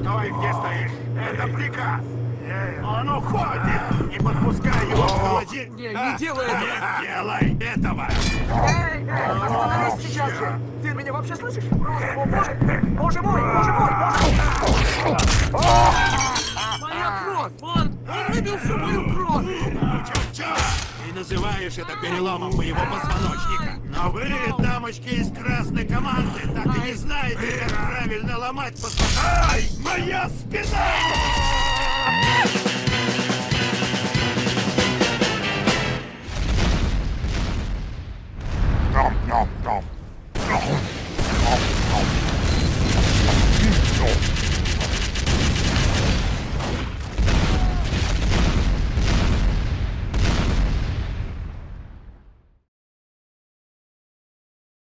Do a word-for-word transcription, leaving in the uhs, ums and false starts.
Стой, где стоишь! Это приказ! А ну, хватит! Не подпускай его к холоде! Не, не делай этого! Не делай этого! Эй, эй, остановись сейчас же! Ты меня вообще слышишь? Просто, о, боже, боже мой, боже мой, боже мой! Моя кровь! Он, он выбил всю мою кровь! Чё-чё? Ты называешь это переломом моего позвоночника. Но вы, дамочки из красной команды, так и не знаете, как правильно ломать позвоночник. Ай, моя спина!